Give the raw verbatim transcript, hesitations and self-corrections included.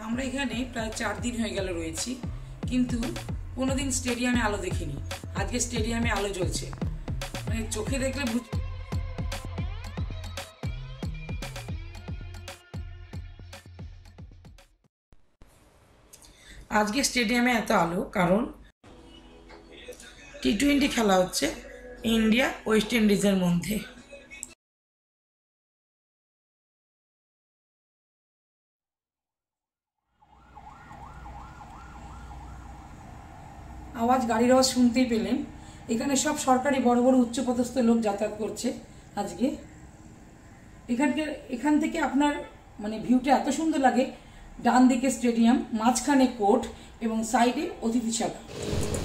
আমরা এখানে প্রায় চার দিন হয়ে গেল রয়েছি, কিন্তু কোনোদিন স্টেডিয়ামে আলো দেখিনি। আজকে স্টেডিয়ামে আলো জ্বলছে, মানে চোখে দেখলে বুঝ আজকে স্টেডিয়ামে এত আলো কারণ টি টোয়েন্টি খেলা হচ্ছে ইন্ডিয়া ওয়েস্ট ইন্ডিজের মধ্যে। আওয়াজ, গাড়ির আওয়াজ শুনতেই পেলেন। এখানে সব সরকারি বড় বড় উচ্চপদস্থ লোক যাতায়াত করছে আজকে। এখানকার এখান থেকে আপনার মানে ভিউটা এত সুন্দর লাগে। ডান দিকে স্টেডিয়াম, মাঝখানে কোর্ট এবং সাইডে অতিথিশালা।